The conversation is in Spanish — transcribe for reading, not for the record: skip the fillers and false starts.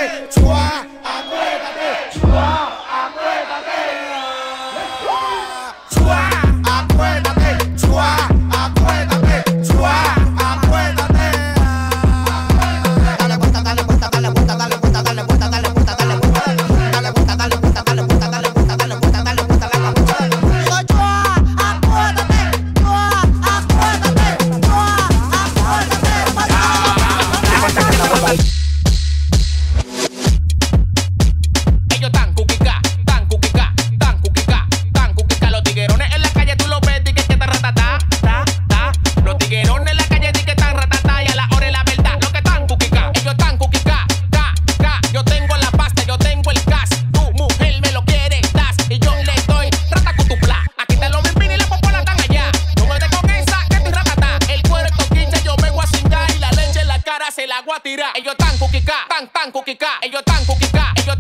acuéstate, chua, acuéstate, chua, acuéstate. Chua, acuéstate, chua, acuéstate, chua, acuéstate. Dale vuelta, dale vuelta, dale vuelta, dale vuelta, dale vuelta, dale vuelta, dale vuelta, dale vuelta, dale vuelta, dale vuelta, dale vuelta, dale vuelta, dale vuelta, dale vuelta. Digo chua, acuéstate, chua, acuéstate, chua, acuéstate. Ellos tan cuquica, tan cuquica, tan cuquica, tan cuquica. Los tiguerones en la calle tú los ves, di que tan ratatá, ta, ta. Los tiguerones en la calle di que tan ratatá. Y a la hora de la verdad, lo que tan cuquica. Ellos tan cuquica, ca, ca. Yo tengo la pasta, yo tengo el gas. Tu mujer me lo quiere, das. Y yo le doy rata con tu pla. Aquí te lo mimpin y la popola tan allá. No me des con esa que estoy ratatá. El cuero es toquincha, yo vengo a cingar. Y la leche en la cara se la voy a tirar. Ellos tan cuquica, tan cuquica. Ellos tan cuquica, ellos